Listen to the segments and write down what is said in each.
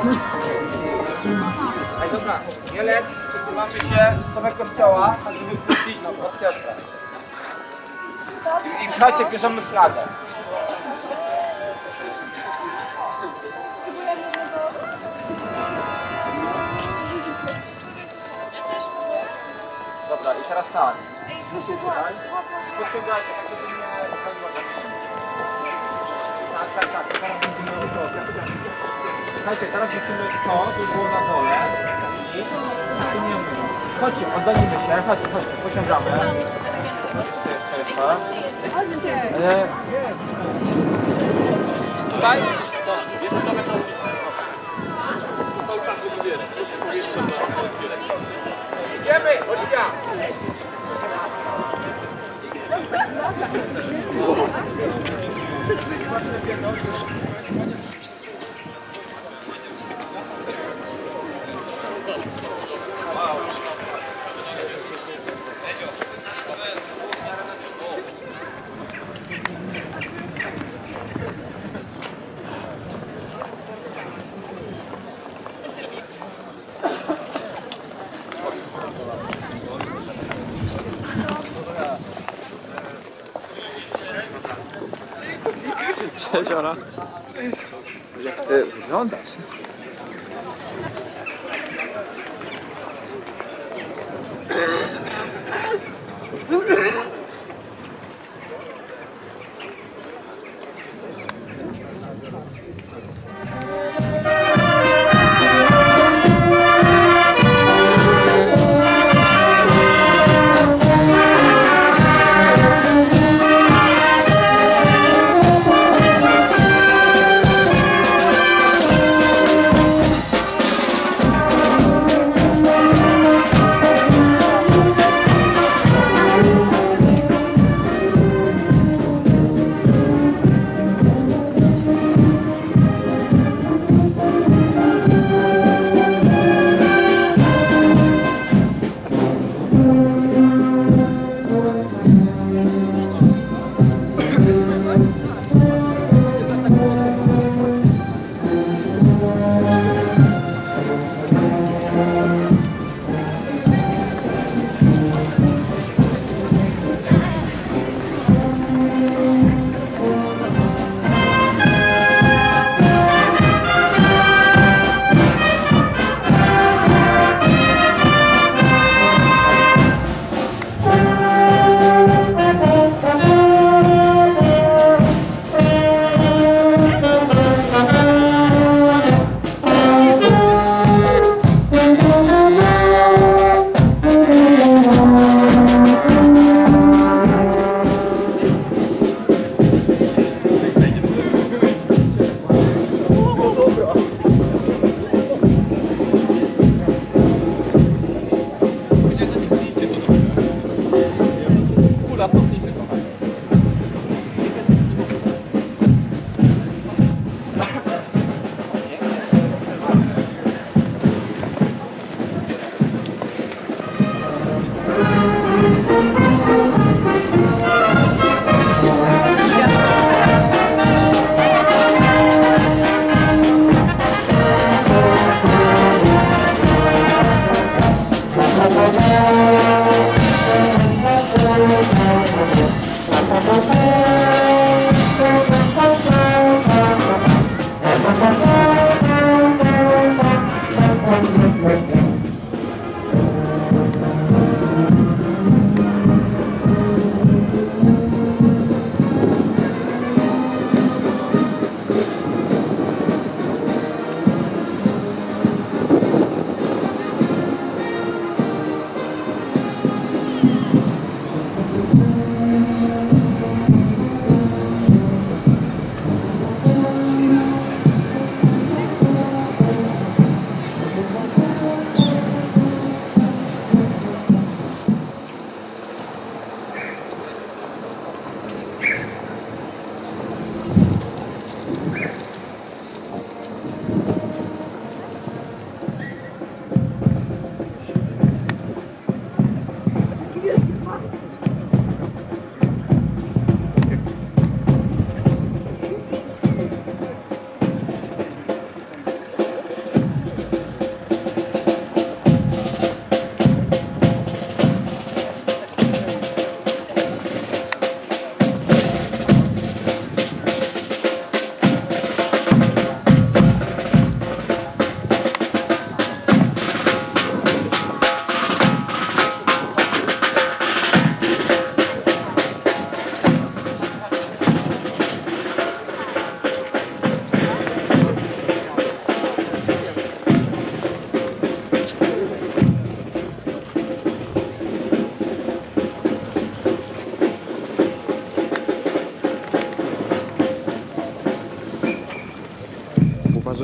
Ej, dobra, Jelec, przesuwacie się w stronę kościoła, tak żeby puścić orkiestrę. I słuchajcie, bierzemy flagę. Dobra, i teraz tak. Podciągajcie, tak żeby nie zajmować. Tak. Teraz musimy to. Słuchajcie, teraz musimy to, żeby było na dole. I przesuniemy. Chodźcie, oddalimy się. Chodźcie, pociągamy. Jeszcze. Tutaj? Jeszcze nawet na ulicy. Cały czas, żeby wiesz, jeszcze idziemy, Oliwia! Cześć, Ora. Jak ty wyglądasz?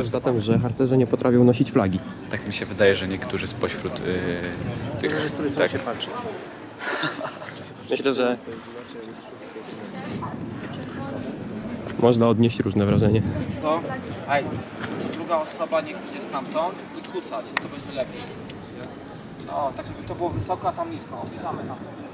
zatem, że harcerze nie potrafią nosić flagi. Tak mi się wydaje, że niektórzy spośród tych... Tak. Myślę, że można odnieść różne wrażenie. Co? Ej, co druga osoba niech idzie stamtąd i kucać, to będzie lepiej. No, tak żeby to było wysoko, a tam nisko. Opisamy tam.